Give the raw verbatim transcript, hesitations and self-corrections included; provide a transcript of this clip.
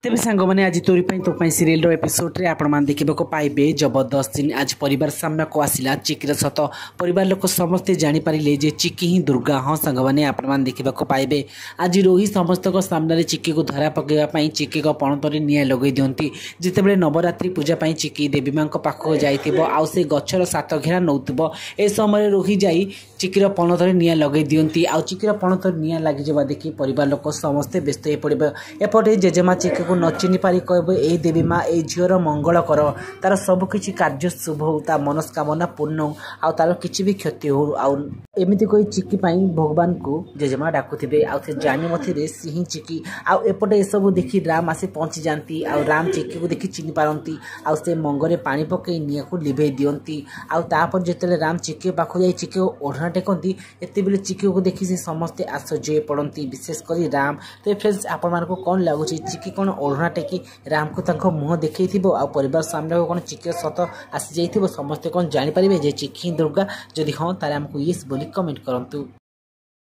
तेज सांग मैंने आज तोरी तो सीरियल एपिसोड रे आपण मान देखा पाइबे जबरदस्त दिन आज परिवार सामना को आसिला चिकीर सत परिवार लोक समस्ते जानीपारे जे चिकी ही दुर्गा हाँ सांग मैंने आपण मान देखा पाइबे आज रोही समस्त सामने चिकी को धरा पकड़ाई चिकी पणतर निआ लगे दिखती जितेबाला नवरात्रि पूजा चिकी देवी माँ पाखक जाऊ से गचर सात घेरा नौब ए समय रोही जाई चिकीर पणतर निआ लगे दिखती आउ चिकीर पणतर निआ लगी देखी परिवार लोक समस्ते व्यस्त हो पड़े एपटे जेजेमा चिकी न चिनी पारी कह ए देवी माँ ए झीर मंगल कर तार सबकि कार्य शुभ हो ता मनस्कामना पूर्ण हो आ तार किसी भी क्षति हो आमती कोई चिकी भगवान को जेजेमा डाकुवे आउ जानी मथिरे सी चिकी आउ एपटे ए सब देखी राम आसी पहुंची जाती आ राम चिकी को देखी चिनी पारती आउ से मंगरे पानी पकई निआ को लिभे दियंती आउर जिते राम चिकी पाख जा चिकी ओढ़ना टेकती एत बेले चिकी को देखी से समस्ते आश्चर्य पड़ती विशेषकर राम। तो फ्रेंड्स आपण मानक कौन लगुच चिकी कौन ओढ़ना टेकी राम को तक मुह देखई आ परिवार सामने कौन चिकी सत आसी जाइए समस्ते कौन जानीपारे जे चिकी दुर्गा जदि हाँ तारे आमको येस बोली कमेंट करंतु।